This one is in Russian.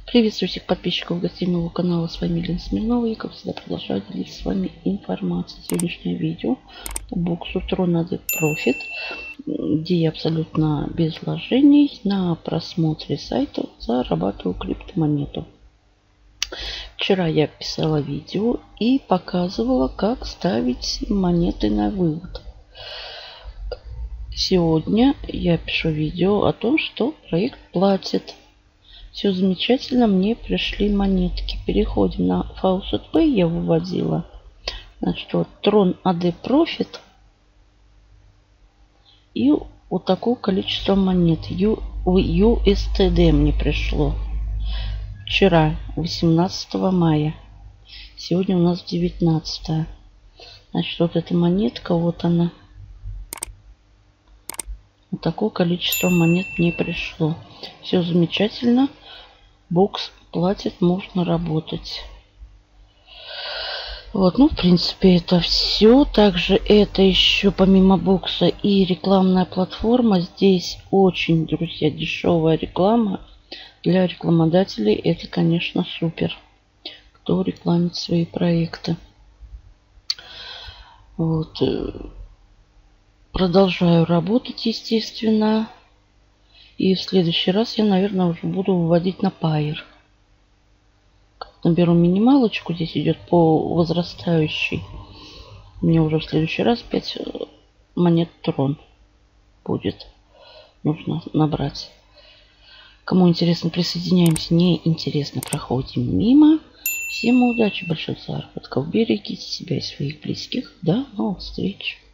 Приветствую всех подписчиков гостей моего канала. С вами Елена Смирнова. Я, как всегда, продолжаю делиться с вами информацией. Сегодняшнее видео по боксу Tron AD Profit, где я абсолютно без вложений на просмотре сайта зарабатываю криптомонету. Вчера я писала видео и показывала, как ставить монеты на вывод. Сегодня я пишу видео о том, что проект платит. Все замечательно, мне пришли монетки. Переходим на Faucet Pay, я выводила. Значит, вот Tron AD Profit. И вот такое количество монет. USTD мне пришло. Вчера, 18 мая. Сегодня у нас 19. Значит, вот эта монетка, вот она. Вот такое количество монет мне пришло. Все замечательно. Бокс платит, можно работать. Вот, ну, в принципе, это все. Также это еще помимо бокса и рекламная платформа. Здесь очень, друзья, дешевая реклама. Для рекламодателей это, конечно, супер. Кто рекламит свои проекты. Вот. Продолжаю работать, естественно. И в следующий раз я, наверное, уже буду выводить на Pair. Наберу минималочку. Здесь идет по возрастающей. Мне уже в следующий раз 5 монет Tron будет. Нужно набрать. Кому интересно, присоединяемся. Не интересно, проходим мимо. Всем удачи, больших заработков. Берегите себя и своих близких. До новых встреч.